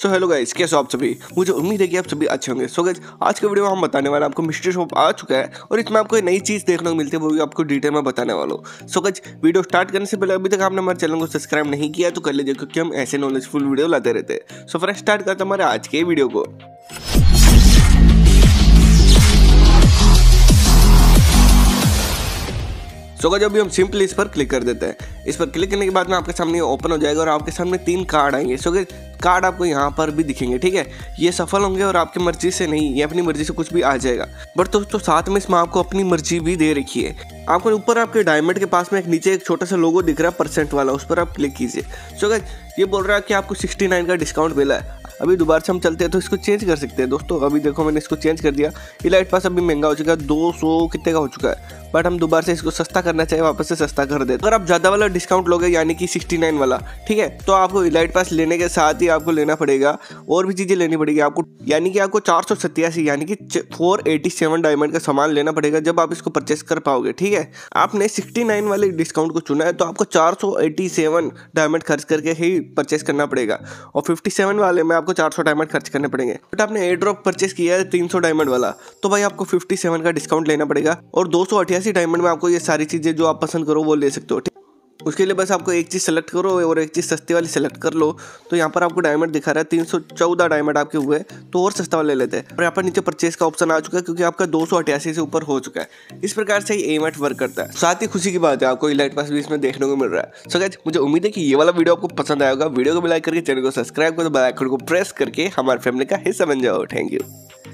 So hello guys, कैसे हो आप सभी। मुझे उम्मीद है कि आप सभी अच्छे होंगे। सो गाइस, आज के वीडियो में हम बताने वाले आपको मिस्ट्री शॉप आ चुका है और इसमें आपको एक नई चीज़ देखने को मिलती है, वो भी आपको डिटेल में बताने वाला हूँ। सो गाइस, वीडियो स्टार्ट करने से पहले अभी तक आपने हमारे चैनल को सब्सक्राइब नहीं किया तो कर लीजिए, क्योंकि हम ऐसे नॉलेजफुल वीडियो लाते रहते हैं। सो फ्रेंड्स, स्टार्ट करते हैं हमारे आज के वीडियो को। सो गाइस, अभी हम सिंपली इस पर क्लिक कर देते हैं। इस पर क्लिक करने के बाद में आपके सामने ओपन हो जाएगा और आपके सामने 3 कार्ड आएंगे। सो गाइस, कार्ड आपको यहाँ पर भी दिखेंगे, ठीक है। ये सफल होंगे और आपकी मर्जी से नहीं, ये अपनी मर्जी से कुछ भी आ जाएगा। बट दोस्तों, साथ में इसमें आपको अपनी मर्जी भी दे रखी है। आपको ऊपर आपके डायमंड के पास में एक नीचे एक छोटा सा लोगो दिख रहा है परसेंट वाला, उस पर आप क्लिक कीजिए। सो गाइस, ये बोल रहा है कि आपको 69 का डिस्काउंट मिला है। अभी दोबारा से हम चलते हैं तो इसको चेंज कर सकते हैं दोस्तों। अभी देखो, मैंने इसको चेंज कर दिया। इलाइट पास अभी महंगा हो चुका है, 200 कितने का हो चुका है। बट हम दोबारा से इसको सस्ता करना चाहिए, वापस से सस्ता कर देते। अगर आप ज़्यादा वाला डिस्काउंट लोगे, यानी कि 69 वाला, ठीक है, तो आपको इलाइट पास लेने के साथ ही आपको लेना पड़ेगा और भी चीज़ें लेनी पड़ेगी आपको, यानी कि आपको 487 यानी कि 487 डायमंड का सामान लेना पड़ेगा जब आप इसको परचेस कर पाओगे, ठीक है। आपने 69 वाले डिस्काउंट को चुना है तो आपको 487 डायमंड खर्च करके ही परचेस करना पड़ेगा, और 57 वाले में आपको 400 डायमंड खर्च करने पड़ेंगे। बट आपने एयर ड्रॉप परचेस किया है 300 डायमंड वाला, तो भाई आपको 57 का डिस्काउंट लेना पड़ेगा और 288 डायमंड में आपको ये सारी चीज़ें जो आप पसंद करो वो ले सकते हो, ठीक। उसके लिए बस आपको एक चीज़ सेलेक्ट करो और एक चीज़ सस्ती वाली सेलेक्ट कर लो। तो यहाँ पर आपको डायमंड दिखा रहा है 314 डायमंड आपके हुए, तो और सस्ता वाले लेते हैं। और यहाँ पर नीचे परचेस का ऑप्शन आ चुका है, क्योंकि आपका 288 से ऊपर हो चुका है। इस प्रकार से ये इवेंट वर्क करता है। साथ ही खुशी की बात है, आपको इलाइट पास भी इसमें देखने को मिल रहा है। सो गाइस, मुझे उम्मीद है कि ये वाला वीडियो आपको पसंद आएगा। वीडियो को लाइक करके चैनल को सब्सक्राइब करो, बेल आइकन को प्रेस करके हमारे फैमिली का हिस्सा बन जाओ। Thank you.